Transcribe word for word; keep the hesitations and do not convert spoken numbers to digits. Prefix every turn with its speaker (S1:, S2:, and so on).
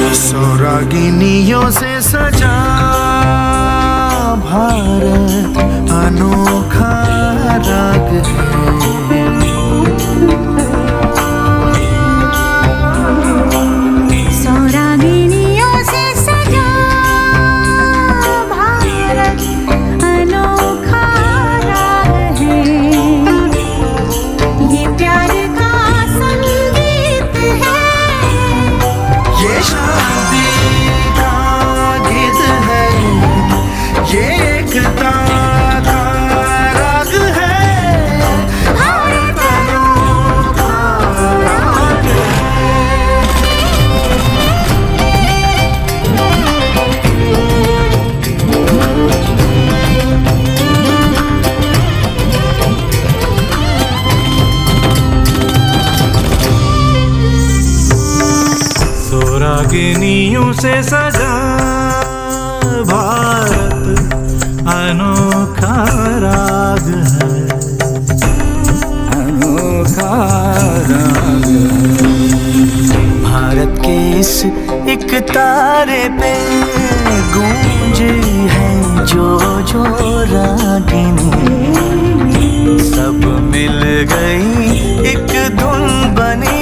S1: सौरागिनियों से सजा भारत अनोखा राग है।
S2: सौरागिनियों से सजा भारत अनोखा राग है। ये प्यार का संगीत है,
S1: ये शादी का गीत है, ये एकता का राग है। भारत अनोखा राग सौरागिनियों से सजा भारत अनोखा राग है, अनोखा राग है। भारत के इस एक तारे पे गूंज है जो जो रागिनी, सब मिल गई एक धुन बनी